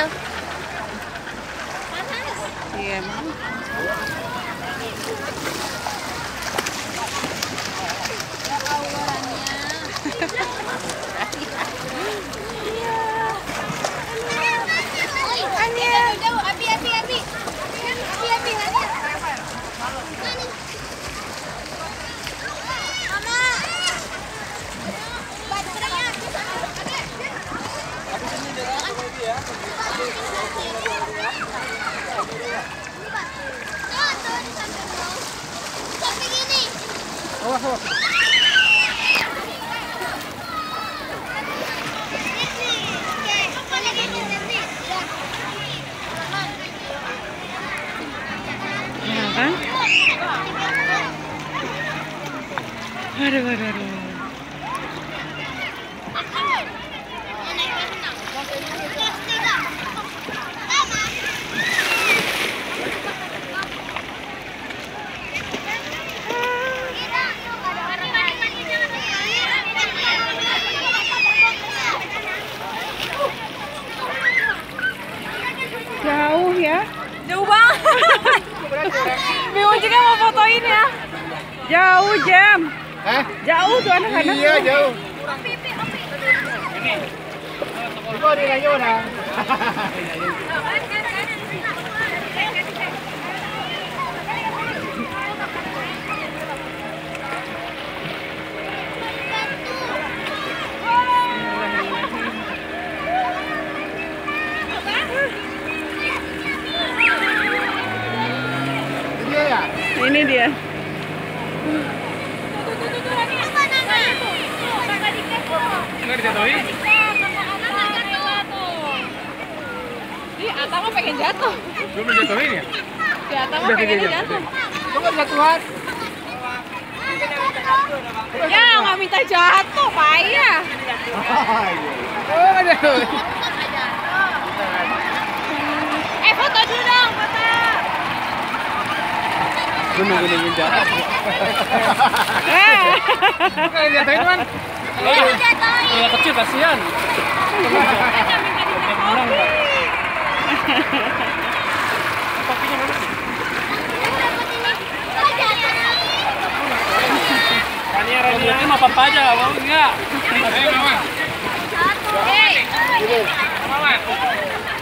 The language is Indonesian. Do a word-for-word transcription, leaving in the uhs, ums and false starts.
Del. Iya. Awas, awas. Nah, kan? Aduh, aduh, aduh. Jauh ya? Jauh banget. Bingung juga mau fotoin ya. Jauh jam. Hah? Jauh tuh anak-anak. Iya, jauh. Ini. Ibu di kayu dah. Dia ya? Ini dia. Enggak dijatuhin? Ih, Ata mah pengen jatuh. Belum dijatuhin ya? Si Ata mah pengen jatuh. Lu nggak jatuhan? Ya, nggak minta jatuh, payah. Oh, nggak jatuhin. Eh, foto dulu dong, foto. Gue nunggu-nungguin jatuh. Eh. Nggak dijatuhin, Man. Iya, kecil, kasihan. Orang, Pak. Kopinya mana sih? Rania, Rania. Ini mah papa aja, mau enggak? Ayo, Mama. Hei. Mama.